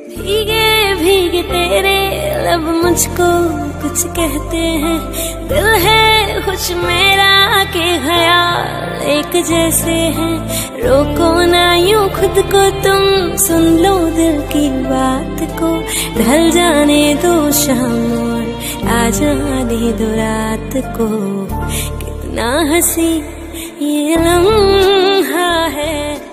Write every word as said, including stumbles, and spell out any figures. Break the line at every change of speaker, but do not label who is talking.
भीगे भीगे तेरे लब मुझको कुछ कहते हैं, दिल है खुश मेरा के ख्याल एक जैसे हैं। रोको ना यूं खुद को तुम, सुन लो दिल की बात को, ढल जाने दो शाम और आ जाने दो रात को। कितना हंसी ये लम्हा है।